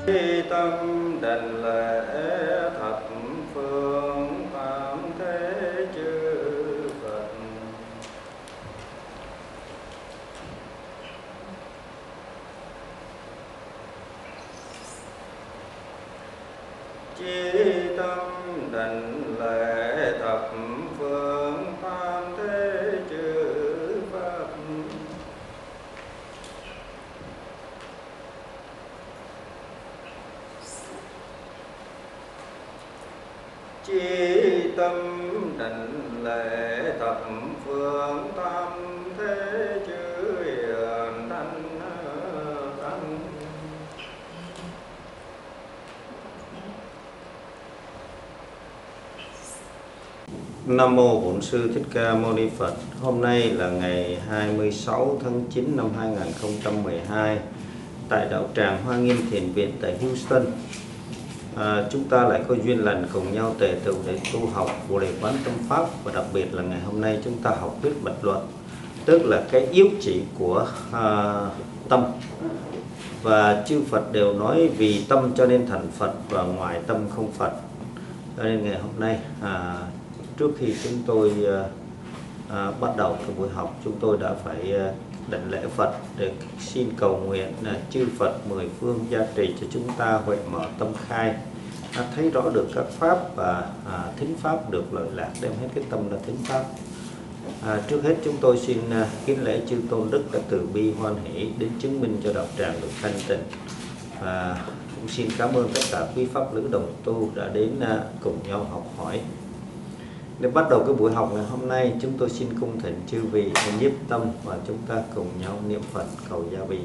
tâm đảnh lễ thập phương tam thế chư Phật. Chí tâm đảnh lễ thập phương tam thế chư Phật. Chí tâm đảnh lễ thập phương tam thế chư hiền đảnh tăng. Nam mô Bổn Sư Thích Ca Mâu Ni Phật. Hôm nay là ngày 26 tháng 9 năm 2012 tại đạo tràng Hoa Nghiêm Thiền Viện tại Houston. Chúng ta lại có duyên lành cùng nhau tề tựu để tu học Bồ Đề Quán Tâm Pháp, và đặc biệt là ngày hôm nay chúng ta học thuyết bạch luận, tức là cái yếu chỉ của tâm. Và chư Phật đều nói vì tâm cho nên thành Phật, và ngoài tâm không Phật. Cho nên ngày hôm nay trước khi chúng tôi bắt đầu cái buổi học, chúng tôi đã phải đảnh lễ Phật để xin cầu nguyện chư Phật mười phương gia trì cho chúng ta huệ mở tâm khai, thấy rõ được các pháp và thính pháp được lợi lạc, đem hết cái tâm là thính pháp. Trước hết chúng tôi xin kính lễ chư tôn đức đã từ bi hoan hỷ đến chứng minh cho đạo tràng được thanh tịnh. Và cũng xin cảm ơn tất cả quý pháp lữ đồng tu đã đến cùng nhau học hỏi. Để bắt đầu cái buổi học ngày hôm nay, chúng tôi xin cung thỉnh chư vị nhiếp tâm và chúng ta cùng nhau niệm Phật cầu gia bị.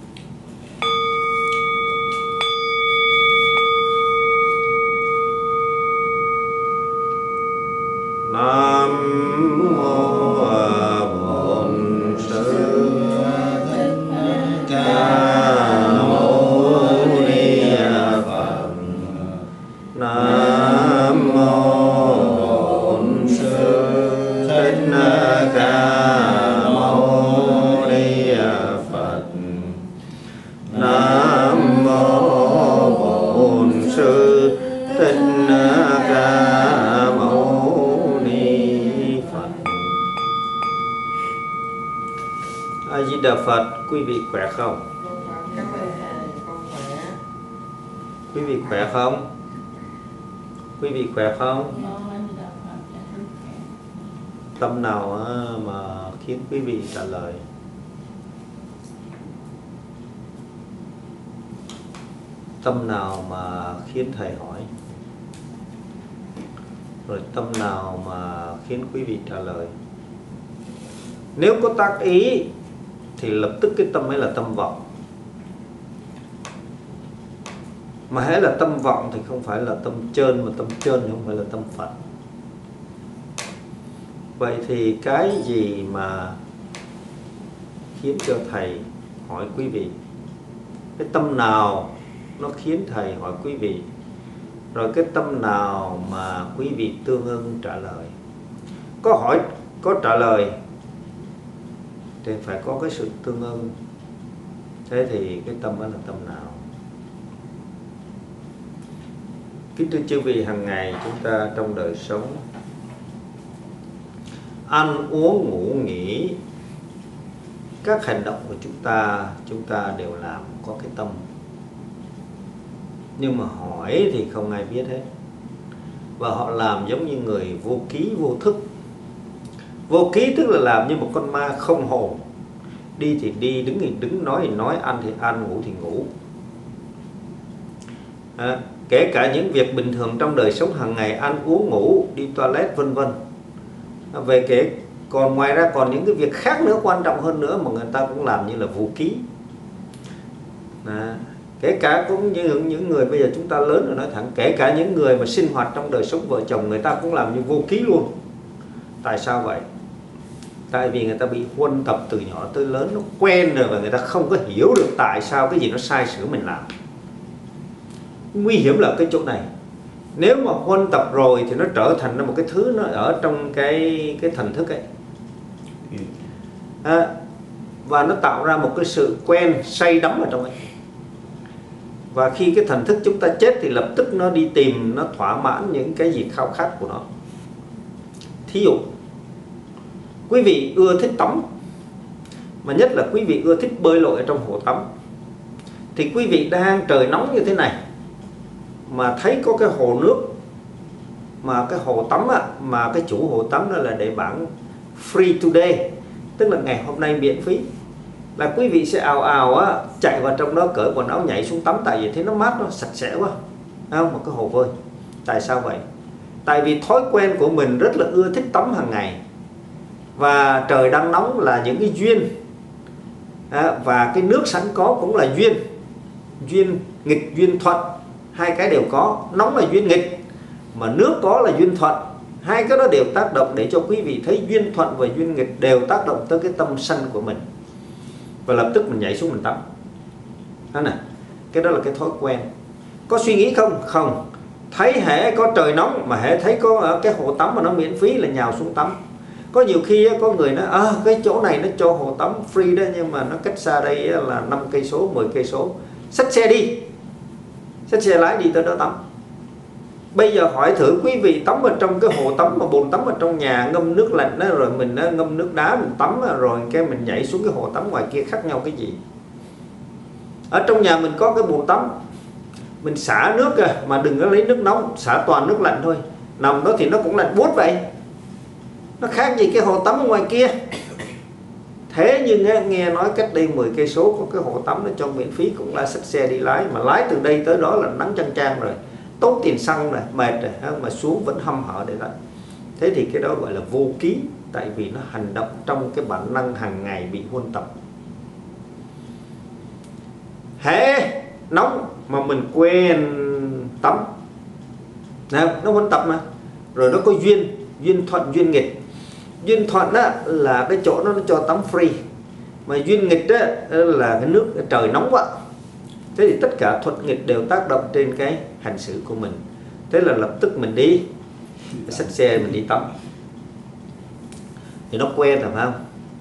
Nam mô Bổn Sư Thích Ca Mâu Ni Phật. Nam mô Bổn Sư Thích Ca Mâu Ni Phật. Nam mô Bổn Sư Thích Ca Mâu Ni Phật. A Di Đà Phật. Quý vị khỏe không? Quý vị khỏe không? Quý vị khỏe không? Tâm nào mà khiến quý vị trả lời? Tâm nào mà khiến thầy hỏi? Rồi tâm nào mà khiến quý vị trả lời? Nếu có tác ý thì lập tức cái tâm ấy là tâm vọng. Mà hễ là tâm vọng thì không phải là tâm chơn, mà tâm chơn thì không phải là tâm Phật. Vậy thì cái gì mà khiến cho thầy hỏi quý vị? Cái tâm nào nó khiến thầy hỏi quý vị? Rồi cái tâm nào mà quý vị tương ưng trả lời? Có hỏi, có trả lời thì phải có cái sự tương ưng. Thế thì cái tâm đó là tâm nào? Kính thưa chư vị, hàng ngày chúng ta trong đời sống, ăn uống ngủ nghỉ, các hành động của chúng ta đều làm có cái tâm. Nhưng mà hỏi thì không ai biết hết. Và họ làm giống như người vô ký vô thức. Vô ký tức là làm như một con ma không hồn. Đi thì đi, đứng thì đứng, nói thì nói, ăn thì ăn, ngủ thì ngủ. Kể cả những việc bình thường trong đời sống hàng ngày, ăn uống ngủ, đi toilet vân vân. Còn ngoài ra còn những cái việc khác nữa, quan trọng hơn nữa mà người ta cũng làm như là vô ký. Kể cả cũng như những người bây giờ chúng ta lớn rồi, nói thẳng, kể cả những người mà sinh hoạt trong đời sống vợ chồng, người ta cũng làm như vô ký luôn. Tại sao vậy? Tại vì người ta bị huân tập từ nhỏ tới lớn, nó quen rồi và người ta không có hiểu được tại sao cái gì nó sai sửa mình làm. Nguy hiểm là cái chỗ này. Nếu mà huân tập rồi thì nó trở thành một cái thứ nó ở trong cái thần thức ấy. Và nó tạo ra một cái sự quen say đắm ở trong ấy. Và khi cái thần thức chúng ta chết thì lập tức nó đi tìm, nó thỏa mãn những cái gì khao khát của nó. Thí dụ, quý vị ưa thích tắm, mà nhất là quý vị ưa thích bơi lội ở trong hồ tắm. Thì quý vị đang trời nóng như thế này, mà thấy có cái hồ nước, mà cái hồ tắm mà cái chủ hồ tắm đó là để bảng free today, tức là ngày hôm nay miễn phí, là quý vị sẽ ào ào chạy vào trong đó, cởi quần áo nhảy xuống tắm, tại vì thấy nó mát, nó sạch sẽ quá, không? Một cái hồ bơi. Tại sao vậy? Tại vì thói quen của mình rất là ưa thích tắm hàng ngày, và trời đang nóng là những cái duyên, và cái nước sẵn có cũng là duyên, duyên nghịch duyên thuận, hai cái đều có. Nóng là duyên nghịch, mà nước có là duyên thuận, hai cái đó đều tác động để cho quý vị thấy duyên thuận và duyên nghịch đều tác động tới cái tâm sân của mình, và lập tức mình nhảy xuống mình tắm. Đó nè, cái đó là cái thói quen. Có suy nghĩ không? Không. Thấy hễ có trời nóng mà hễ thấy có cái hồ tắm mà nó miễn phí là nhào xuống tắm. Có nhiều khi có người nói cái chỗ này nó cho hồ tắm free đó, nhưng mà nó cách xa đây là 5 cây số, 10 cây số. Xách xe đi, xách xe lái đi tới đó tắm. Bây giờ hỏi thử quý vị tắm ở trong cái hồ tắm mà bồn tắm ở trong nhà ngâm nước lạnh đó, rồi mình ngâm nước đá mình tắm, rồi cái mình nhảy xuống cái hồ tắm ngoài kia khác nhau cái gì? Ở trong nhà mình có cái bồn tắm, mình xả nước mà đừng có lấy nước nóng, xả toàn nước lạnh thôi. Nằm đó thì nó cũng lạnh buốt vậy, nó khác gì cái hồ tắm ở ngoài kia. Thế nhưng nghe nói cách đây 10 cây số có cái hồ tắm nó cho miễn phí, cũng là xách xe đi lái, mà lái từ đây tới đó là nắng chang chang rồi, tốn tiền xăng rồi, mệt rồi, mà xuống vẫn hăm hở để đó. Thế thì cái đó gọi là vô ký, tại vì nó hành động trong cái bản năng hàng ngày bị huân tập. Hễ nóng mà mình quên tắm, nó huân tập mà, rồi nó có duyên thuận duyên nghịch. Duyên thuận là cái chỗ nó cho tắm free, mà duyên nghịch là cái nước trời nóng quá. Thế thì tất cả thuận nghịch đều tác động trên cái hành xử của mình. Thế là lập tức mình đi xách xe mình đi tắm, thì nó quen rồi phải không?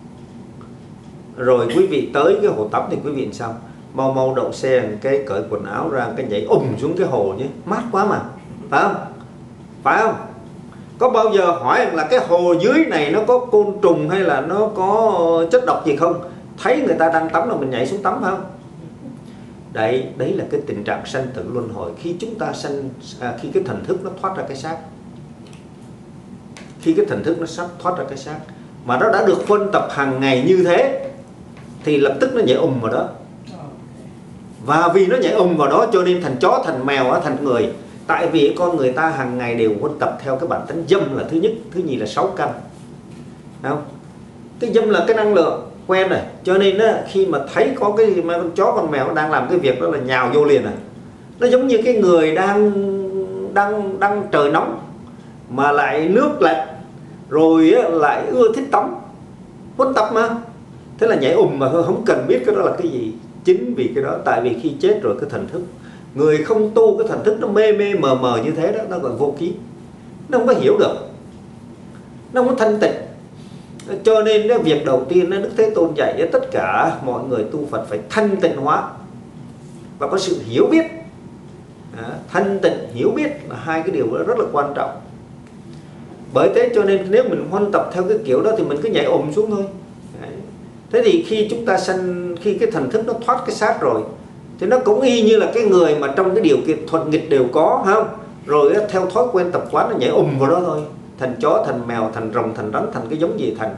Rồi quý vị tới cái hồ tắm thì quý vị làm sao? Mau mau đậu xe, cái cởi quần áo ra, cái nhảy xuống cái hồ nhé, mát quá mà, phải không? Phải không? Có bao giờ hỏi là cái hồ dưới này nó có côn trùng hay là nó có chất độc gì không? Thấy người ta đang tắm là mình nhảy xuống tắm phải không? Đấy là cái tình trạng sanh tử luân hồi. Khi chúng ta khi cái thần thức nó thoát ra cái xác, khi cái thần thức nó sắp thoát ra cái xác mà nó đã được huân tập hàng ngày như thế, thì lập tức nó nhảy vào đó. Và vì nó nhảy vào đó cho nên thành chó, thành mèo, thành người. Tại vì con người ta hàng ngày đều huân tập theo cái bản tính dâm là thứ nhất, thứ nhì là 6 căn, không? Cái dâm là cái năng lượng quen rồi, cho nên khi mà thấy có cái con chó con mèo đang làm cái việc đó là nhào vô liền. Nó giống như cái người đang trời nóng mà lại nước lạnh, rồi lại ưa thích tắm, huân tập mà, thế là nhảy mà không cần biết cái đó là cái gì. Chính vì cái đó, tại vì khi chết rồi cái thần thức, người không tu cái thần thức nó mê mờ như thế đó, nó gọi vô ký, nó không có hiểu được, nó không có thanh tịnh. Cho nên cái việc đầu tiên Đức Thế Tôn dạy cho tất cả mọi người tu Phật phải thanh tịnh hóa và có sự hiểu biết. Thanh tịnh, hiểu biết là hai cái điều đó rất là quan trọng. Bởi thế cho nên nếu mình huân tập theo cái kiểu đó thì mình cứ nhảy xuống thôi. Thế thì khi chúng ta khi cái thần thức nó thoát cái xác rồi, thì nó cũng y như là cái người mà trong cái điều kiện thuận nghịch đều có, không? Rồi theo thói quen tập quán nó nhảy vào đó thôi. Thành chó, thành mèo, thành rồng, thành rắn, thành cái giống gì thành.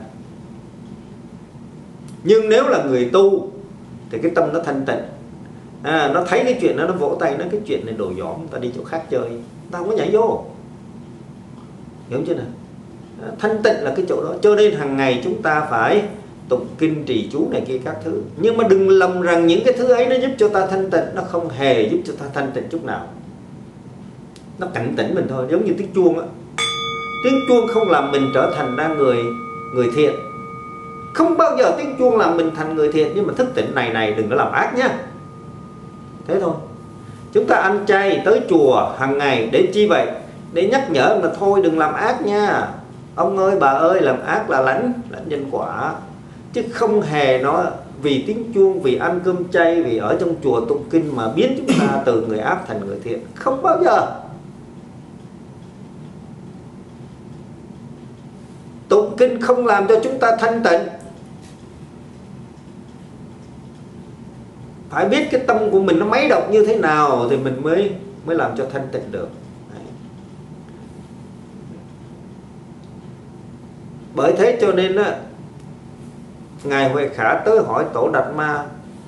Nhưng nếu là người tu thì cái tâm nó thanh tịnh, nó thấy cái chuyện đó nó vỗ tay, nó cái chuyện này đồ dỏm, ta đi chỗ khác chơi, ta không có nhảy vô. Hiểu chưa nào? Thanh tịnh là cái chỗ đó. Cho nên hàng ngày chúng ta phải tụng kinh trì chú này kia các thứ. Nhưng mà đừng lầm rằng những cái thứ ấy nó giúp cho ta thanh tịnh. Nó không hề giúp cho ta thanh tịnh chút nào. Nó cảnh tỉnh mình thôi. Giống như tiếng chuông á. Tiếng chuông không làm mình trở thành ra người thiện. Không bao giờ tiếng chuông làm mình thành người thiện. Nhưng mà thức tỉnh này đừng có làm ác nhá. Thế thôi. Chúng ta ăn chay tới chùa hàng ngày để chi vậy? Để nhắc nhở là thôi đừng làm ác nha. Ông ơi bà ơi, làm ác là lãnh nhân quả. Chứ không hề nó vì tiếng chuông, vì ăn cơm chay, vì ở trong chùa tụng kinh mà biến chúng ta từ người ác thành người thiện. Không bao giờ. Tụng kinh không làm cho chúng ta thanh tịnh. Phải biết cái tâm của mình nó mấy động như thế nào thì mình mới làm cho thanh tịnh được. Đấy. Bởi thế cho nên á, Ngài Huệ Khả tới hỏi Tổ Đạt Ma,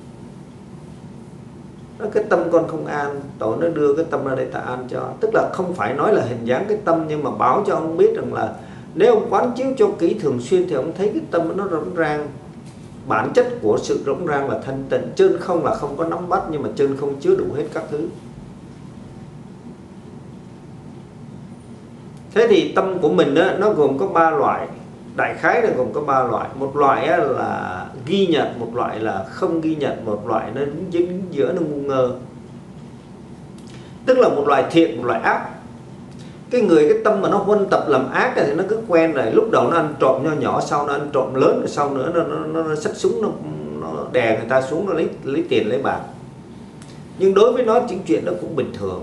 nói cái tâm con không an. Tổ nó đưa cái tâm ra đây ta an cho. Tức là không phải nói là hình dáng cái tâm, nhưng mà báo cho ông biết rằng là nếu ông quán chiếu cho kỹ thường xuyên thì ông thấy cái tâm nó rỗng rang. Bản chất của sự rỗng rang là thanh tịnh. Chân không là không có nắm bắt, nhưng mà chân không chứa đủ hết các thứ. Thế thì tâm của mình đó, nó gồm có 3 loại. Đại khái là gồm có 3 loại. Một loại là ghi nhận, một loại là không ghi nhận, một loại nó dính giữa, nó ngu ngơ. Tức là một loại thiện, một loại ác. Cái tâm mà nó huân tập làm ác thì nó cứ quen rồi. Lúc đầu nó ăn trộm nho nhỏ, sau nó ăn trộm lớn, rồi sau nữa nó xách súng, nó đè người ta xuống, nó lấy tiền lấy bạc. Nhưng đối với nó những chuyện đó cũng bình thường.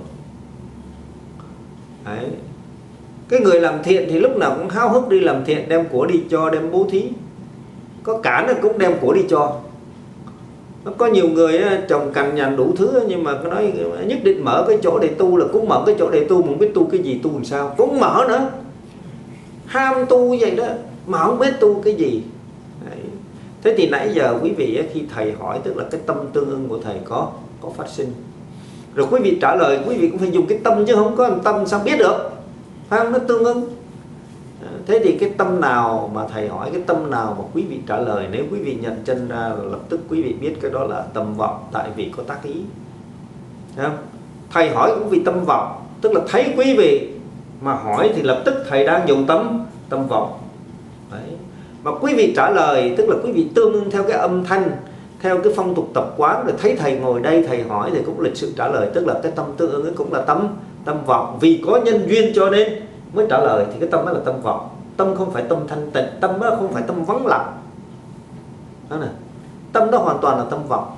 Đấy. Cái người làm thiện thì lúc nào cũng háo hức đi làm thiện, đem của đi cho, đem bố thí. Có cả nó cũng đem của đi cho. Nó có nhiều người trồng cằn nhằn đủ thứ, nhưng mà nói nhất định mở cái chỗ để tu, là cũng mở cái chỗ để tu mà không biết tu cái gì, tu làm sao cũng mở nữa. Ham tu vậy đó mà không biết tu cái gì. Đấy. Thế thì nãy giờ quý vị khi thầy hỏi, tức là cái tâm tương ưng của thầy có phát sinh. Rồi quý vị trả lời, quý vị cũng phải dùng cái tâm, chứ không có tâm sao biết được. Phải không? Nó tương ưng. Thế thì cái tâm nào mà thầy hỏi, cái tâm nào mà quý vị trả lời, nếu quý vị nhận chân ra lập tức quý vị biết cái đó là tâm vọng, tại vì có tác ý. Thấy không? Thầy hỏi cũng vì tâm vọng, tức là thấy quý vị mà hỏi thì lập tức thầy đang dùng tâm vọng. Đấy. Mà quý vị trả lời tức là quý vị tương ưng theo cái âm thanh, theo cái phong tục tập quán, rồi thấy thầy ngồi đây thầy hỏi thì cũng lịch sự trả lời, tức là cái tâm tương ứng ấy cũng là tâm vọng. Vì có nhân duyên cho nên mới trả lời, thì cái tâm đó là tâm vọng. Tâm không phải tâm thanh tịnh, tâm đó không phải tâm vắng lặng. Đó này. Tâm đó hoàn toàn là tâm vọng.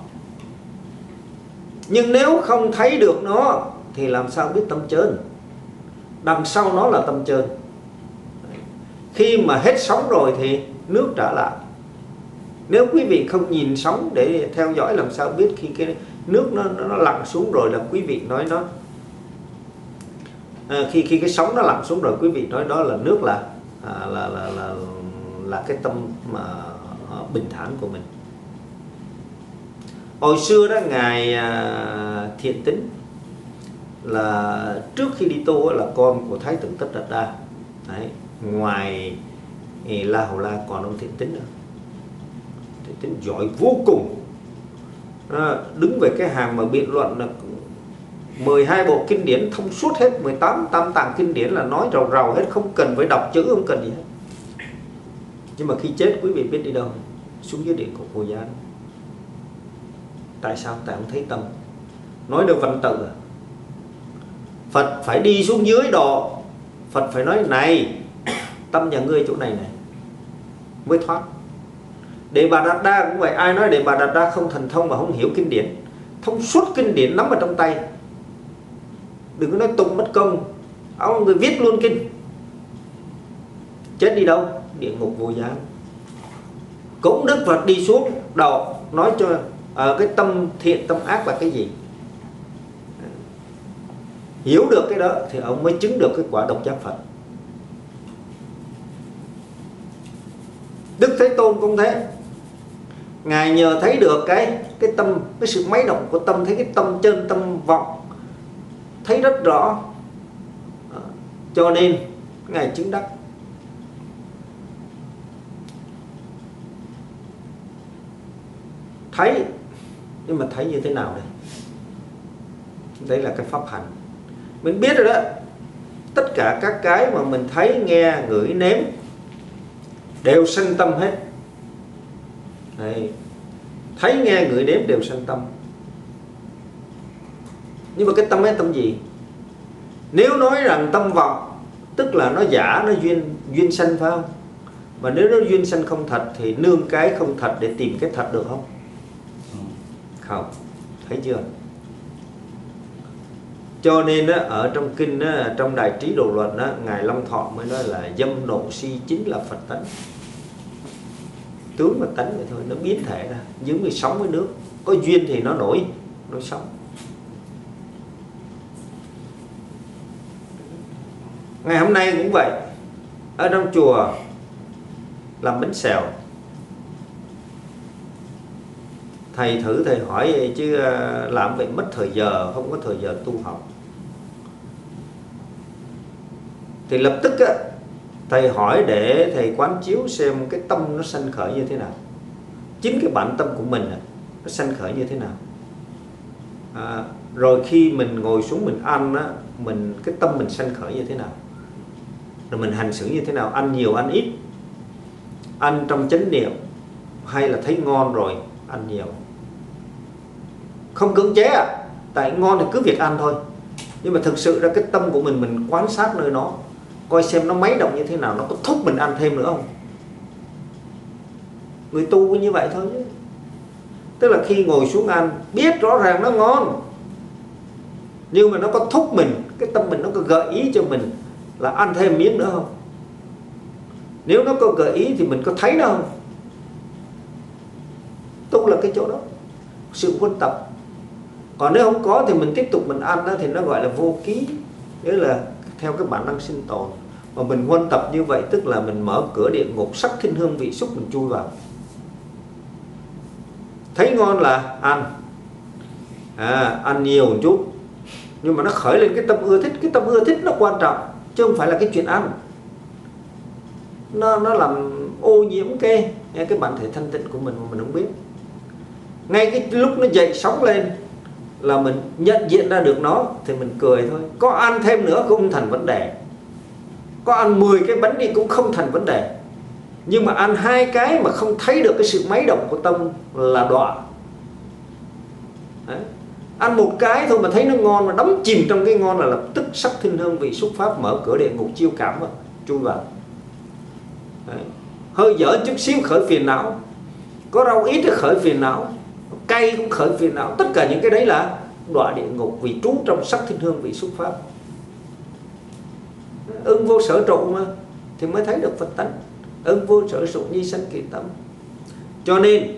Nhưng nếu không thấy được nó thì làm sao biết tâm chơn? Đằng sau nó là tâm chơn. Khi mà hết sóng rồi thì nước trả lại. Nếu quý vị không nhìn sóng để theo dõi, làm sao biết khi cái nước nó lặn xuống rồi là quý vị nói nó khi cái sóng nó lặn xuống rồi quý vị nói đó là nước, là cái tâm mà bình thản của mình. Hồi xưa đó Ngài Thiện Tính là trước khi đi tu là con của Thái tử Tất Đạt Đa. Đấy. Ngoài La Hầu La còn ông Thiện Tính nữa. Thiện Tính giỏi vô cùng. Đứng về cái hàng mà biện luận là 12 bộ kinh điển thông suốt hết, 18 tam tạng kinh điển là nói rầu rầu hết, không cần phải đọc chữ, không cần gì hết. Nhưng mà khi chết quý vị biết đi đâu? Xuống dưới địa ngục Vô Gián. Tại sao? Tại không thấy tâm. Nói được văn tự à? Phật phải đi xuống dưới độ. Phật phải nói này, tâm nhà ngươi chỗ này này mới thoát. Đề Bà Đạt Đa cũng vậy. Ai nói Đề Bà Đạt Đa không thần thông mà không hiểu kinh điển? Thông suốt kinh điển nắm ở trong tay. Đừng có nói tụng mất công. Ông người viết luôn kinh. Chết đi đâu? Địa ngục Vô Gián. Cũng Đức Phật đi xuống đầu nói cho cái tâm thiện tâm ác là cái gì. Hiểu được cái đó thì ông mới chứng được cái quả độc giác Phật. Đức Thế Tôn cũng thế. Ngài nhờ thấy được cái tâm, cái sự máy động của tâm, thấy cái tâm chân, tâm vọng, thấy rất rõ, cho nên Ngài chứng đắc. Thấy, nhưng mà thấy như thế nào đây? Đây là cái pháp hành. Mình biết rồi đó. Tất cả các cái mà mình thấy, nghe, ngửi, nếm đều sanh tâm hết. Đấy. Thấy, nghe, ngửi, nếm đều sanh tâm. Nhưng mà cái tâm ấy tâm gì? Nếu nói rằng tâm vọng, tức là nó giả, nó duyên sanh phải không? Và nếu nó duyên sanh không thật thì nương cái không thật để tìm cái thật được không? Không, thấy chưa? Cho nên ở trong kinh trong Đại Trí Độ Luận Ngài Long Thọ mới nói là dâm nộ si chính là Phật tánh. Tướng và tánh vậy thôi, nó biến thể ra, giống như sóng với nước, có duyên thì nó nổi sóng. Ngày hôm nay cũng vậy, ở trong chùa làm bánh xèo, thầy thử thầy hỏi vậy chứ làm vậy mất thời giờ, không có thời giờ tu học. Thì lập tức thầy hỏi để thầy quán chiếu xem cái tâm nó sanh khởi như thế nào, chính cái bản tâm của mình nó sanh khởi như thế nào. Rồi khi mình ngồi xuống mình ăn cái tâm mình sanh khởi như thế nào, rồi mình hành xử như thế nào, ăn nhiều ăn ít, ăn trong chánh niệm hay là thấy ngon rồi ăn nhiều. Không cưỡng chế tại ngon thì cứ việc ăn thôi, nhưng mà thực sự ra cái tâm của mình quan sát nơi nó, coi xem nó máy động như thế nào, nó có thúc mình ăn thêm nữa không. Người tu như vậy thôi chứ. Tức là khi ngồi xuống ăn biết rõ ràng nó ngon, nhưng mà nó có thúc mình, cái tâm mình nó có gợi ý cho mình là ăn thêm miếng nữa không. Nếu nó có gợi ý thì mình có thấy nó không. Tu là cái chỗ đó, sự quân tập. Còn nếu không có thì mình tiếp tục mình ăn thì nó gọi là vô ký, nghĩa là theo cái bản năng sinh tồn. Mà mình huân tập như vậy tức là mình mở cửa địa ngục, sắc thinh hương vị xúc mình chui vào. Thấy ngon là ăn, ăn nhiều một chút, nhưng mà nó khởi lên cái tâm ưa thích. Cái tâm ưa thích nó quan trọng, chứ không phải là cái chuyện ăn. Nó làm ô nhiễm cái bản thể thanh tịnh của mình mà mình không biết. Ngay cái lúc nó dậy sóng lên là mình nhận diện ra được nó thì mình cười thôi. Có ăn thêm nữa cũng không thành vấn đề, có ăn 10 cái bánh đi cũng không thành vấn đề. Nhưng mà ăn 2 cái mà không thấy được cái sự máy động của tâm là đọa. Đấy. Ăn 1 cái thôi mà thấy nó ngon, mà đắm chìm trong cái ngon là lập tức sắc thinh hương vị xúc pháp mở cửa địa ngục chiêu cảm chui vào. Đấy. Hơi dở chút xíu khởi phiền não, có rau ít thì khởi phiền não, cay cũng khởi phiền não. Tất cả những cái đấy là đọa địa ngục, vì trú trong sắc thinh hương vị xúc pháp. Ưng vô sở trụ mà thì mới thấy được Phật tánh. Ưng vô sở trụ nhi sanh kỳ tâm. Cho nên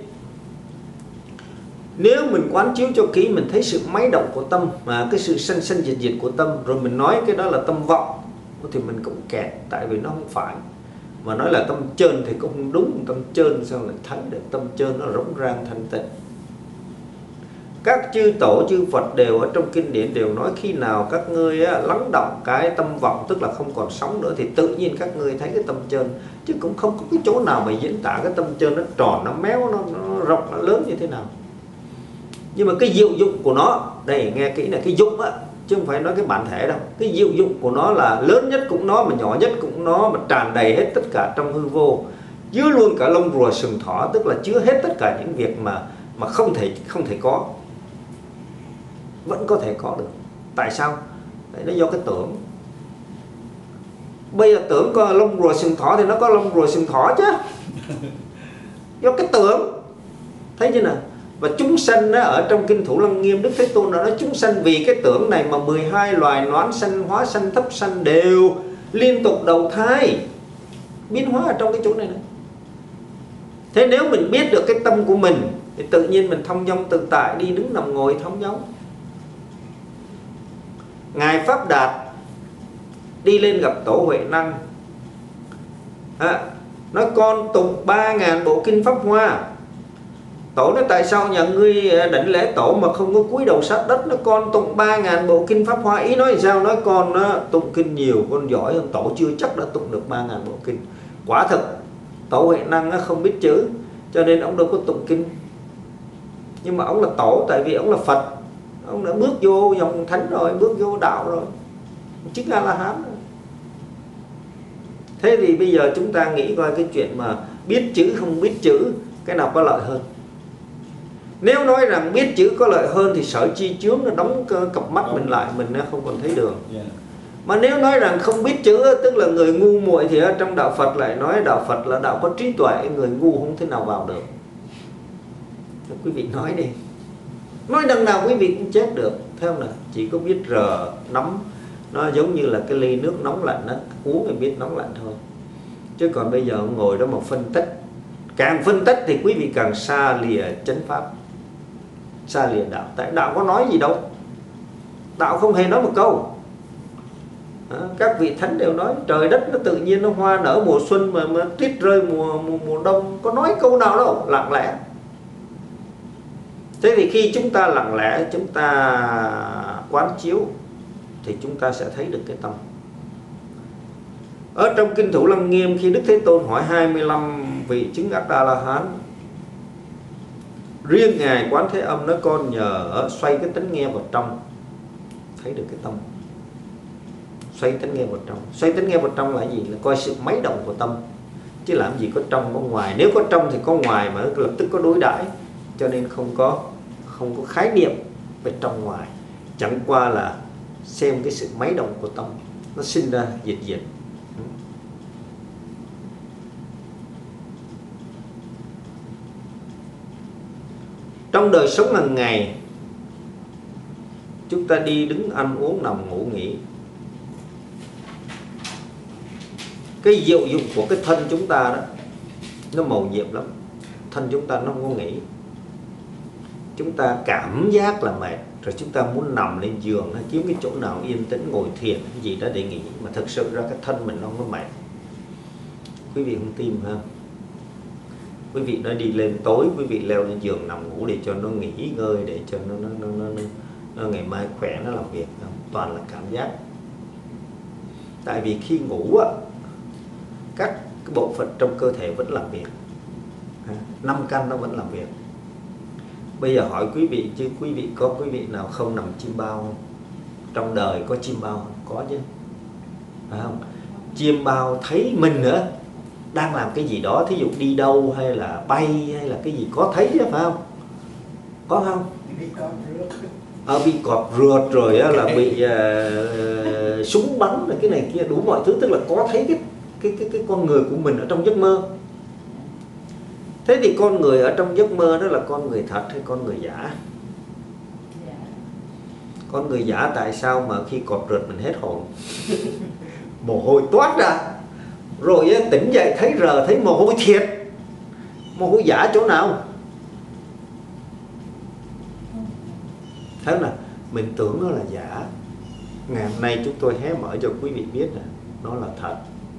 nếu mình quán chiếu cho kỹ, mình thấy sự máy động của tâm, mà cái sự sanh sanh diệt diệt của tâm, rồi mình nói cái đó là tâm vọng thì mình cũng kẹt, tại vì nó không phải. Mà nói là tâm chơn thì cũng không đúng. Tâm chơn sao lại thấy được? Tâm chơn nó rỗng rang thanh tịnh. Các chư tổ chư Phật đều ở trong kinh điển đều nói khi nào các ngươi lắng động cái tâm vọng, tức là không còn sống nữa, thì tự nhiên các ngươi thấy cái tâm chơn. Chứ cũng không có cái chỗ nào mà diễn tả cái tâm chơn nó tròn, nó méo, nó rộng, nó lớn như thế nào. Nhưng mà cái diệu dụng của nó, đây nghe kỹ là cái dụng chứ không phải nói cái bản thể đâu. Cái diệu dụng của nó là lớn nhất cũng nó, mà nhỏ nhất cũng nó, mà tràn đầy hết tất cả trong hư vô, chứa luôn cả lông rùa sừng thỏ, tức là chứa hết tất cả những việc mà không thể có, vẫn có thể có được. Tại sao? Tại nó do cái tưởng. Bây giờ tưởng có lông rùa sừng thỏ thì nó có lông rùa sừng thỏ chứ, do cái tưởng. Thấy chưa nào? Và chúng sanh ở trong kinh Thủ Lăng Nghiêm, Đức Thế Tôn đã nói chúng sanh vì cái tưởng này mà 12 loài noãn sanh, hóa sanh, thấp sanh đều liên tục đầu thai biến hóa ở trong cái chỗ này. Thế nếu mình biết được cái tâm của mình thì tự nhiên mình thông dong tự tại, đi đứng nằm ngồi thông dong. Ngài Pháp Đạt đi lên gặp Tổ Huệ Năng, nói con tụng 3.000 bộ kinh Pháp Hoa. Tổ nói tại sao nhà ngươi đảnh lễ tổ mà không có cúi đầu sát đất? Nó con tụng 3.000 bộ kinh Pháp Hoa. Ý nói sao? Nói con tụng kinh nhiều, con giỏi hơn tổ, chưa chắc đã tụng được 3.000 bộ kinh. Quả thực Tổ Huệ Năng không biết chữ, cho nên ông đâu có tụng kinh. Nhưng mà ông là tổ, tại vì ông là Phật, ông đã bước vô dòng thánh rồi, bước vô đạo rồi, chính là A-la-hán rồi. Thế thì bây giờ chúng ta nghĩ coi cái chuyện mà biết chữ không biết chữ, cái nào có lợi hơn? Nếu nói rằng biết chữ có lợi hơn thì sở chi chướng nó đóng cặp mắt mình lại, mình không còn thấy đường. Mà nếu nói rằng không biết chữ tức là người ngu muội, thì ở trong đạo Phật lại nói đạo Phật là đạo có trí tuệ, người ngu không thể nào vào được. Quý vị nói đi. nói đằng nào quý vị cũng chết được, thấy không nào? Chỉ có biết rờ nóng, nó giống như là cái ly nước nóng lạnh đó, uống thì biết nóng lạnh thôi. Chứ còn bây giờ ngồi đó mà phân tích, càng phân tích thì quý vị càng xa lìa chánh pháp, xa lìa đạo. Tại đạo có nói gì đâu, đạo không hề nói một câu. Các vị thánh đều nói trời đất nó tự nhiên, nó hoa nở mùa xuân mà tuyết rơi mùa đông, có nói câu nào đâu, lặng lẽ. Thế thì khi chúng ta lặng lẽ, chúng ta quán chiếu thì chúng ta sẽ thấy được cái tâm. Ở trong Kinh Thủ Lăng Nghiêm, khi Đức Thế Tôn hỏi 25 vị chứng đắc A-la-hán, riêng Ngài Quán Thế Âm nói con nhờ xoay cái tánh nghe vào trong, thấy được cái tâm. Xoay tánh nghe vào trong. Xoay tánh nghe vào trong là gì? Là coi sự máy động của tâm. Chứ làm gì có trong có ngoài. Nếu có trong thì có ngoài, mà lập tức có đối đãi. Cho nên không có khái niệm về trong ngoài. Chẳng qua là xem cái sự máy động của tâm, nó sinh ra diệt diệt. Trong đời sống hàng ngày, chúng ta đi đứng ăn uống nằm ngủ nghỉ, cái diệu dụng của cái thân chúng ta đó, nó mầu nhiệm lắm. Thân chúng ta nó không có nghỉ. Chúng ta cảm giác là mệt, rồi chúng ta muốn nằm lên giường hay kiếm cái chỗ nào yên tĩnh ngồi thiền cái gì đó để nghỉ, mà thực sự ra cái thân mình nó không có mệt. Quý vị không tin ha? Quý vị nói đi lên tối, quý vị leo lên giường nằm ngủ để cho nó nghỉ ngơi, để cho nó ngày mai khỏe nó làm việc, không? Toàn là cảm giác. Tại vì khi ngủ á, các cái bộ phận trong cơ thể vẫn làm việc, 5 căn nó vẫn làm việc. Bây giờ hỏi quý vị, chứ quý vị nào không nằm chim bao không? Trong đời có chim bao không? Có chứ, phải không? Chim bao thấy mình nữa đang làm cái gì đó, thí dụ đi đâu hay là bay hay là cái gì, có thấy chứ, phải không? Có không? Bị cọp rượt rồi là bị súng bắn rồi cái này kia đủ mọi thứ, tức là có thấy cái con người của mình ở trong giấc mơ. Thế thì con người ở trong giấc mơ đó là con người thật hay con người giả? Con người giả tại sao mà khi cọp rượt mình hết hồn, mồ hôi toát ra, rồi tỉnh dậy thấy rờ, thấy mồ hôi thiệt. Mồ hôi giả chỗ nào? Thế là mình tưởng nó là giả. Ngày hôm nay chúng tôi hé mở cho quý vị biết là nó là thật.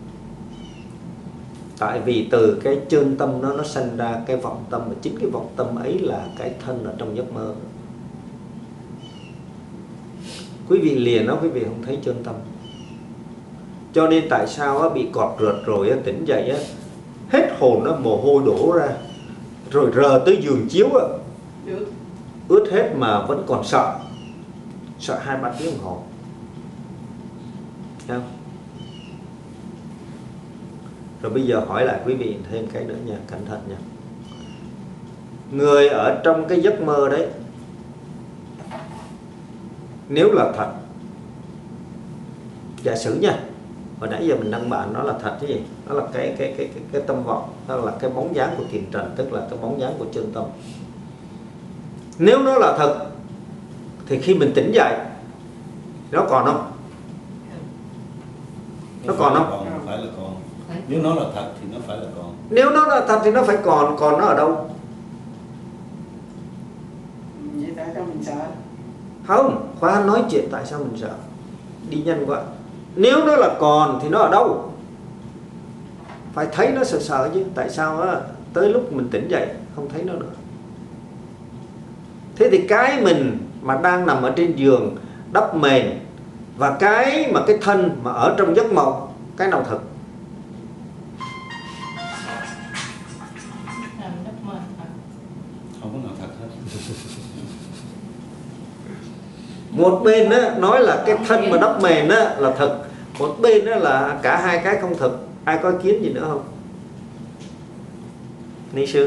Tại vì từ cái chân tâm nó sanh ra cái vọng tâm, và chính cái vọng tâm ấy là cái thân ở trong giấc mơ. Quý vị liền nó, quý vị không thấy chân tâm. Cho nên tại sao bị cọp rượt rồi tỉnh dậy hết hồn, mồ hôi đổ ra, rồi rờ tới giường chiếu ướt hết mà vẫn còn sợ 2-3 tiếng đồng hồ. Thấy không? Rồi bây giờ hỏi lại quý vị thêm cái nữa nha, cẩn thận nha. Người ở trong cái giấc mơ đấy, nếu là thật, giả sử nha, hồi nãy giờ mình đăng bản nó là thật cái gì? Nó là cái tâm vọng, nó là cái bóng dáng của tiền trần, tức là cái bóng dáng của chân tâm. Nếu nó là thật thì khi mình tỉnh dậy nó còn không? Nó còn không? Phải là còn. Nếu nó là thật thì nó phải là còn. Nếu nó là thật thì nó phải còn nó ở đâu? Vậy tại sao mình sợ? Không, khoan nói chuyện tại sao mình sợ. Đi nhanh quá. Nếu nó là còn thì nó ở đâu? Phải thấy nó sợ chứ. Tại sao tới lúc mình tỉnh dậy không thấy nó nữa? Thế thì cái mình mà đang nằm ở trên giường đắp mền, và cái mà cái thân mà ở trong giấc mộng, cái nào thật? Không có nào thật hết. Một bên nói là cái thân mà đắp mền là thật, một bên là cả hai cái không thật. Ai có ý kiến gì nữa không? Ni sư.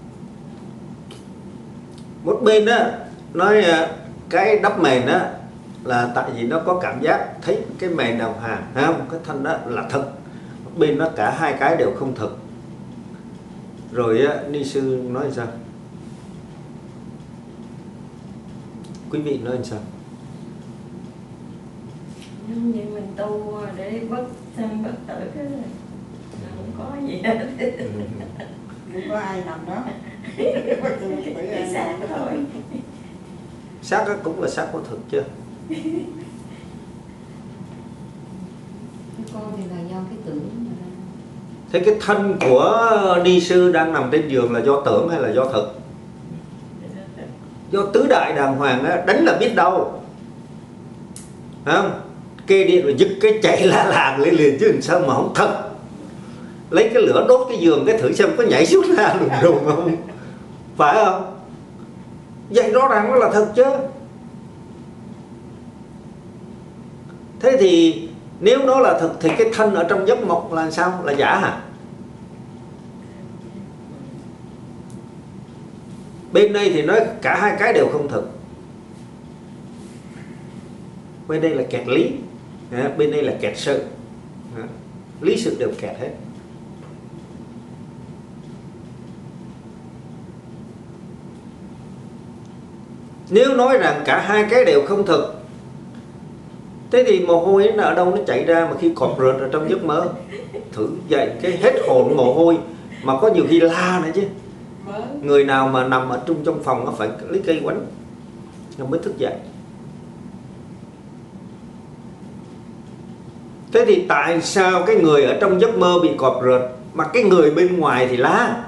Một bên nói cái đắp mền là tại vì nó có cảm giác thấy cái mền đồng hàng, thấy không? Cái thân đó là thực, bên nó cả hai cái đều không thực. Rồi á, ni sư nói sao? Quý vị nói sao? Như mình tu để bất sanh bất tử cái không có gì hết. Không có ai nằm đó. Cái xác thôi. Xác đó cũng là xác có thực chưa? Con thì là do cái tưởng mà. Thế cái thân của ni sư đang nằm trên giường là do tưởng hay là do thực? Do tứ đại đàng hoàng á, đánh là biết đâu, phải không? Kê điện rồi dứt cái chạy la làng lên liền chứ làm sao mà không thật. Lấy cái lửa đốt cái giường cái thử xem có nhảy xuống ra lùm đùng không, phải không? Vậy rõ ràng nó là thật chứ. Thế thì nếu nó là thật thì cái thân ở trong giấc mộng là sao? Là giả hả? Bên đây thì nói cả hai cái đều không thực. Bên đây là kẹt lý, bên đây là kẹt sự. Lý sự đều kẹt hết. Nếu nói rằng cả hai cái đều không thực, thế thì mồ hôi nó ở đâu nó chảy ra mà khi cọp rượt ở trong giấc mơ? Thử dậy cái hết hồn mồ hôi, mà có nhiều khi la nữa chứ. Người nào mà nằm ở trong phòng nó phải lấy cây quánh nó mới thức dậy. Thế thì tại sao cái người ở trong giấc mơ bị cọp rượt mà cái người bên ngoài thì la?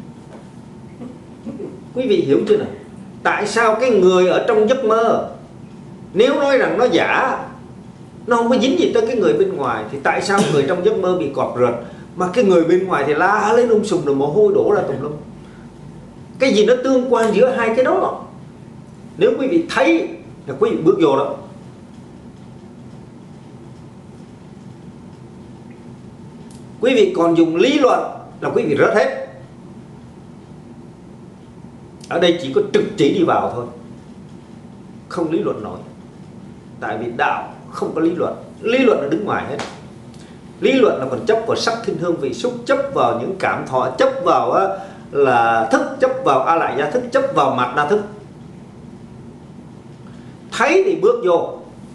Quý vị hiểu chưa nào? Tại sao cái người ở trong giấc mơ, nếu nói rằng nó giả, nó không có dính gì tới cái người bên ngoài, thì tại sao người trong giấc mơ bị cọp rượt mà cái người bên ngoài thì la lên sùm rồi mồ hôi đổ ra tùm lum? Cái gì nó tương quan giữa hai cái đó? Nếu quý vị thấy là quý vị bước vô đó. Quý vị còn dùng lý luận là quý vị rớt hết. Ở đây chỉ có trực chỉ đi vào thôi, không lý luận nổi. Tại vì đạo không có lý luận. Lý luận là đứng ngoài hết. Lý luận là còn chấp vào sắc thinh hương vị xúc, chấp vào những cảm thọ, chấp vào là thức, chấp vào a lại gia thức, chấp vào mặt đa thức. Thấy thì bước vô.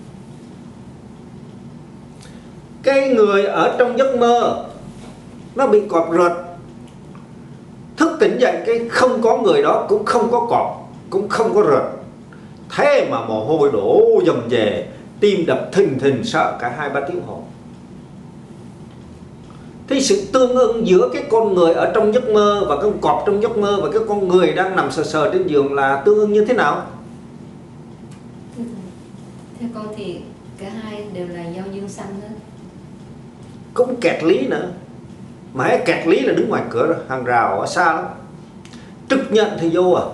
Cái người ở trong giấc mơ nó bị cọp rượt, thức tỉnh dậy cái không có người đó, cũng không có cọp, cũng không có rượt. Thế mà mồ hôi đổ dầm về, tim đập thình thình, sợ cả 2-3 tiếng hồ. Thế sự tương ưng giữa cái con người ở trong giấc mơ và con cọp trong giấc mơ và cái con người đang nằm sờ sờ trên giường là tương ưng như thế nào? Theo con thì cả hai đều là do dương sanh hết. Cũng kẹt lý nữa. Mà hãy kẹt lý là đứng ngoài cửa rồi, hàng rào ở xa lắm. Trực nhận thì vô à.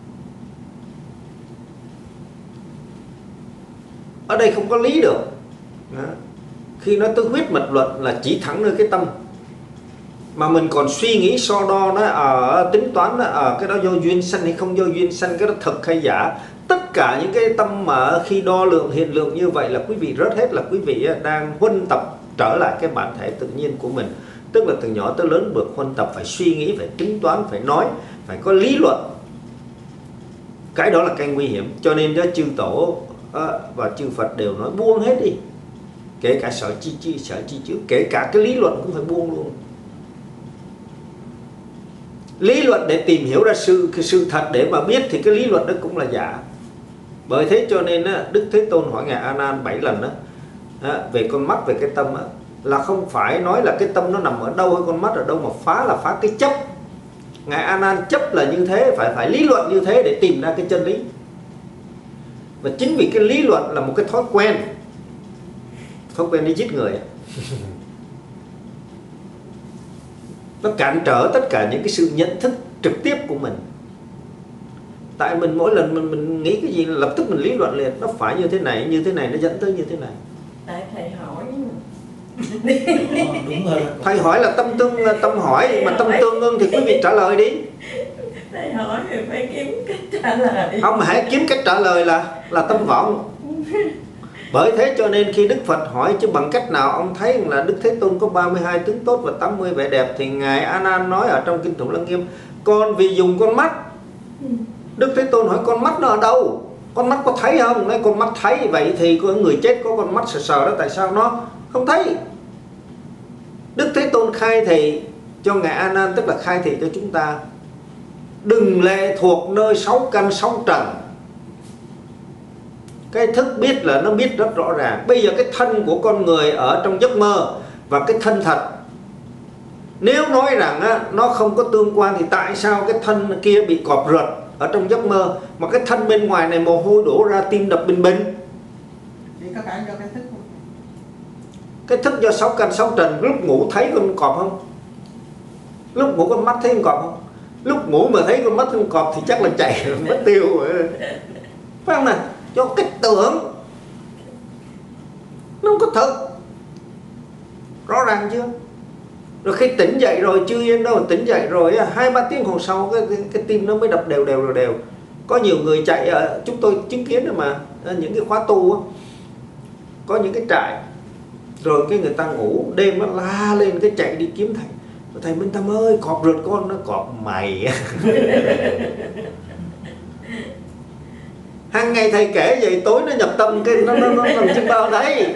Ở đây không có lý được. Đó. Khi nói tới huyết mật luận là chỉ thẳng nơi cái tâm. Mà mình còn suy nghĩ so đo nó ở tính toán nó ở cái đó do duyên sanh hay không do duyên sanh, cái đó thật hay giả. Tất cả những cái tâm mà khi đo lượng hiện lượng như vậy là quý vị rớt hết, là quý vị đang huân tập trở lại cái bản thể tự nhiên của mình. Tức là từ nhỏ tới lớn được huân tập phải suy nghĩ, phải tính toán, phải nói, phải có lý luận. Cái đó là cái nguy hiểm. Cho nên đó chư tổ và chư Phật đều nói buông hết đi. Kể cả sở chi chữ, kể cả cái lý luận cũng phải buông luôn. Lý luận để tìm hiểu ra sự thật để mà biết thì cái lý luận đó cũng là giả. Bởi thế cho nên Đức Thế Tôn hỏi Ngài A Nan 7 lần về con mắt, về cái tâm là không phải nói là cái tâm nó nằm ở đâu hay con mắt ở đâu, mà phá là phá cái chấp. Ngài A Nan chấp là như thế, phải lý luận như thế để tìm ra cái chân lý. Và chính vì cái lý luận là một cái thói quen đi giết người. Nó cản trở tất cả những cái sự nhận thức trực tiếp của mình. Tại mình mỗi lần mình nghĩ cái gì lập tức mình lý luận liền, nó phải như thế này nó dẫn tới như thế này. Tại thầy hỏi. Đúng rồi. Thầy hỏi là tâm hỏi, mà tâm tương ưng thì quý vị trả lời đi. Thầy hỏi thì phải kiếm cách trả lời. Không, mà hãy kiếm cách trả lời là tâm vọng. Bởi thế cho nên khi Đức Phật hỏi chứ bằng cách nào ông thấy là Đức Thế Tôn có 32 tướng tốt và 80 vẻ đẹp, thì Ngài A Nan nói ở trong Kinh Thủ Lăng Nghiêm: con vì dùng con mắt. Đức Thế Tôn hỏi con mắt nó ở đâu? Con mắt có thấy không? Nói con mắt thấy. Vậy thì có người chết có con mắt sờ sờ đó, tại sao nó không thấy? Đức Thế Tôn khai thị cho Ngài A Nan, tức là khai thị cho chúng ta: đừng lệ thuộc nơi 6 căn 6 trần. Cái thức biết là nó biết rất rõ ràng. Bây giờ cái thân của con người ở trong giấc mơ và cái thân thật, nếu nói rằng á, nó không có tương quan, thì tại sao cái thân kia bị cọp rượt ở trong giấc mơ, mà cái thân bên ngoài này mồ hôi đổ ra, tim đập bình bình? Thì có phải do cái thức không? Cái thức do 6 căn 6 trần. Lúc ngủ thấy con cọp không? Lúc ngủ con mắt thấy con cọp không? Lúc ngủ mà thấy con mắt con cọp thì chắc là chạy mất tiêu rồi. Phải không nào? Do cái tưởng, nó không có thật. Rõ ràng chưa? Rồi khi tỉnh dậy rồi, chưa yên đâu, tỉnh dậy rồi 2-3 tiếng hôm sau cái tim nó mới đập đều đều. Có nhiều người chạy, chúng tôi chứng kiến rồi mà, những cái khóa tu có những cái trại, rồi cái người ta ngủ đêm nó la lên, cái chạy đi kiếm thầy: thầy Minh Tâm ơi, cọp rượt con. Nó cọp mày. Hàng ngày thầy kể vậy, tối nó nhập tâm cái nó làm chim bao đấy.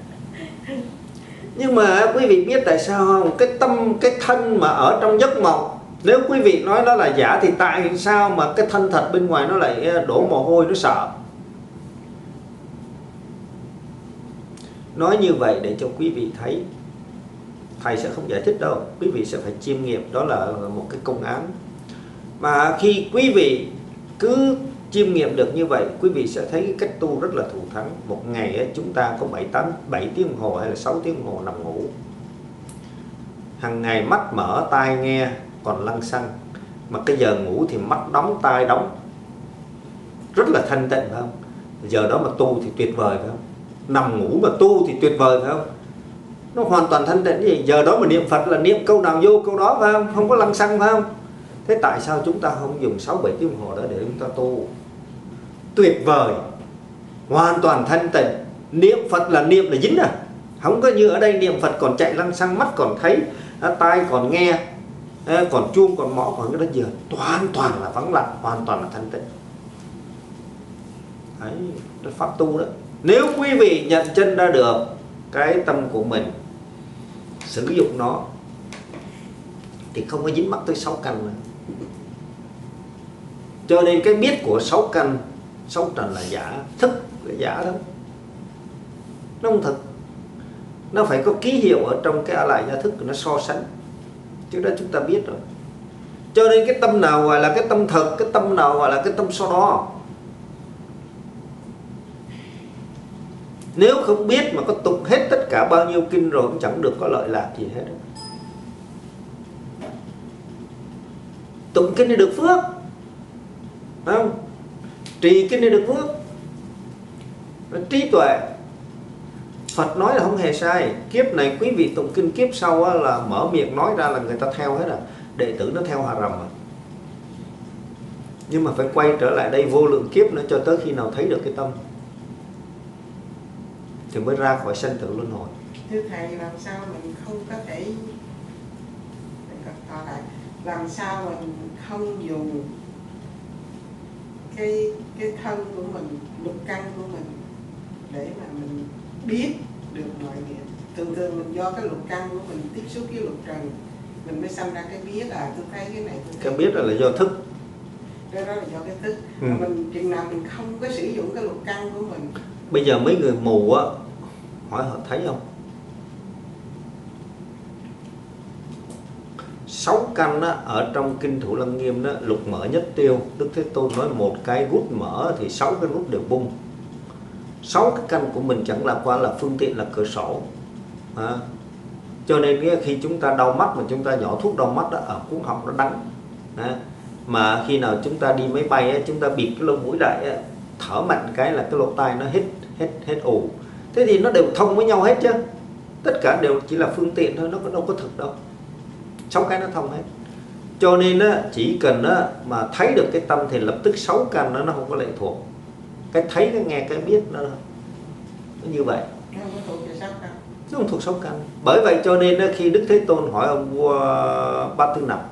Nhưng mà quý vị biết tại sao không? Cái tâm, cái thân mà ở trong giấc mộng, nếu quý vị nói nó là giả, thì tại sao mà cái thân thật bên ngoài nó lại đổ mồ hôi, nó sợ? Nói như vậy để cho quý vị thấy. Thầy sẽ không giải thích đâu, quý vị sẽ phải chiêm nghiệm. Đó là một cái công án. Mà khi quý vị cứ chiêm nghiệm được như vậy, quý vị sẽ thấy cái cách tu rất là thù thắng. Một ngày chúng ta có 7 tiếng đồng hồ hay là 6 tiếng đồng hồ nằm ngủ. Hằng ngày mắt mở, tai nghe, còn lăng xăng. Mà cái giờ ngủ thì mắt đóng, tai đóng. Rất là thanh tịnh, phải không? Giờ đó mà tu thì tuyệt vời, phải không? Nằm ngủ mà tu thì tuyệt vời, phải không? Nó hoàn toàn thanh tịnh gì. Giờ đó mà niệm Phật là niệm câu nào vô câu đó, phải không? Không có lăng xăng, phải không? Thế tại sao chúng ta không dùng 6-7 tiếng đồng hồ đó để chúng ta tu? Tuyệt vời, hoàn toàn thanh tịnh. Niệm Phật là niệm là dính à. Không có như ở đây niệm Phật còn chạy lăng xăng, mắt còn thấy, tai còn nghe, còn chuông còn mõ, còn cái đó giờ hoàn toàn là vắng lặng, hoàn toàn là thanh tịnh. Đấy, đó pháp tu đó. Nếu quý vị nhận chân ra được cái tâm của mình, sử dụng nó, thì không có dính mắc tới 6 căn nữa. Cho nên cái biết của 6 căn 6 trần là giả, thức là giả thôi, nó không thật. Nó phải có ký hiệu ở trong cái lại gia thức, nó so sánh. Chứ đó chúng ta biết rồi. Cho nên cái tâm nào gọi là cái tâm thật, cái tâm nào gọi là cái tâm so đo. Nếu không biết mà có tụng hết tất cả bao nhiêu kinh rồi cũng chẳng được có lợi lạc gì hết. Tụng kinh này được phước, phải không? Trì kinh này được phước, trí tuệ. Phật nói là không hề sai. Kiếp này quý vị tụng kinh, kiếp sau là mở miệng nói ra là người ta theo hết à. Đệ tử nó theo Hà Rầm à. Nhưng mà phải quay trở lại đây vô lượng kiếp nữa, cho tới khi nào thấy được cái tâm thì mới ra khỏi sanh tử luân hồi. Thưa thầy, làm sao mình không có thể, làm sao mình không dùng cái thân của mình, lục căn của mình để mà mình biết được mọi việc? Thường mình do cái lục căn của mình tiếp xúc với lục trần, mình mới sinh ra cái biết. Tôi thấy cái này, cái biết là do thức. Đó là do cái thức. Mình chừng nào mình không có sử dụng cái lục căn của mình. Bây giờ mấy người mù á, hỏi họ thấy không? 6 căn á, ở trong Kinh Thủ Lăng Nghiêm đó, lục mở nhất tiêu. Đức Thế Tôn nói một cái gút mở thì 6 cái gút đều bung. 6 cái căn của mình chẳng là qua là phương tiện, là cửa sổ. Cho nên khi chúng ta đau mắt mà chúng ta nhỏ thuốc đau mắt đó, ở cuống họng nó đắng. Mà khi nào chúng ta đi máy bay á, chúng ta bịt cái lỗ mũi lại á, thở mạnh cái là cái lỗ tai nó hết ù. Thế thì nó đều thông với nhau hết chứ. Tất cả đều chỉ là phương tiện thôi, nó đâu có thực đâu. 6 cái nó thông hết. Cho nên á, chỉ cần á, mà thấy được cái tâm thì lập tức 6 căn nó không có lệ thuộc. Cái thấy, cái nghe, cái biết nó như vậy. Nó không có thuộc về sáu căn. Nó không thuộc sáu căn. Bởi vậy cho nên khi Đức Thế Tôn hỏi ông vua Ba Tư Nặc,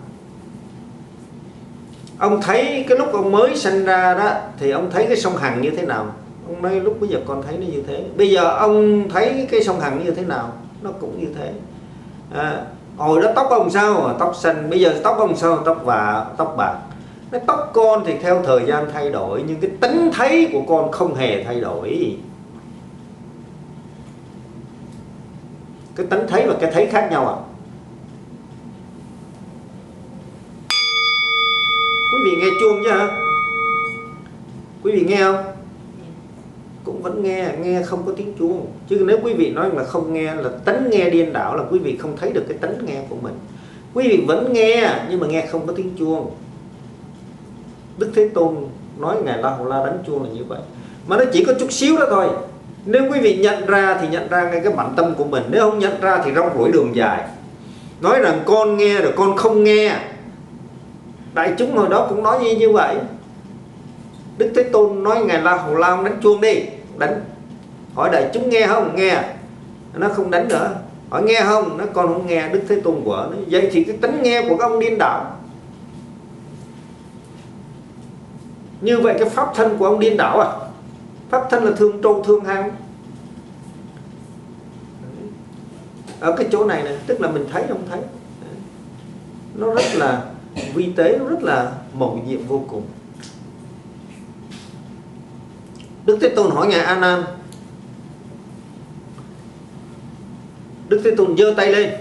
ông thấy cái lúc ông mới sinh ra đó thì ông thấy cái sông Hằng như thế nào? Ông nói lúc bây giờ con thấy nó như thế. Bây giờ ông thấy cái sông Hằng như thế nào? Nó cũng như thế. Hồi đó tóc ông sao? Tóc xanh. Bây giờ tóc ông sao? Tóc bạc. Cái tóc con thì theo thời gian thay đổi, nhưng cái tính thấy của con không hề thay đổi. Cái tính thấy và cái thấy khác nhau à? Quý vị nghe chuông chứ hả? Quý vị nghe không? Cũng vẫn nghe không có tiếng chuông. Chứ nếu quý vị nói là không nghe, là tính nghe điên đảo, là quý vị không thấy được cái tính nghe của mình. Quý vị vẫn nghe nhưng mà nghe không có tiếng chuông. Đức Thế Tôn nói Ngài La Hầu La đánh chuông là như vậy. Mà nó chỉ có chút xíu đó thôi. Nếu quý vị nhận ra thì nhận ra ngay cái bản tâm của mình. Nếu không nhận ra thì rong ruổi đường dài. Nói rằng con nghe rồi con không nghe. Đại chúng hồi đó cũng nói như vậy. Đức Thế Tôn nói Ngài La Hầu La đánh chuông đi. Đánh. Hỏi đại chúng nghe không? Nghe. Nó không đánh nữa. Hỏi nghe không? Nó con không nghe. Đức Thế Tôn của nó. Vậy thì cái tính nghe của các ông điên đảo. Như vậy cái pháp thân của ông điên đảo à? Pháp thân là thương trâu thương hang. Ở cái chỗ này này, tức là mình thấy không thấy. Nó rất là vi tế, nó rất là mầu nhiệm vô cùng. Đức Thế Tôn hỏi Ngài A Nan. Đức Thế Tôn giơ tay lên.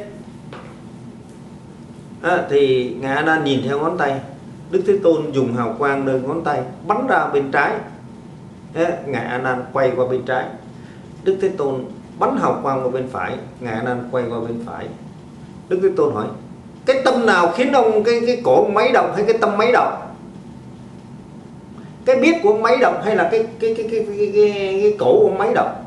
Thì Ngài A Nan nhìn theo ngón tay. Đức Thế Tôn dùng hào quang nơi ngón tay bắn ra bên trái. Ngài A Nan quay qua bên trái. Đức Thế Tôn bắn hào quang qua bên phải. Ngài A Nan quay qua bên phải. Đức Thế Tôn hỏi: cái tâm nào khiến ông cái cổ ông máy động, hay cái tâm máy động? Cái biết của ông máy động hay là cái cổ ông máy động?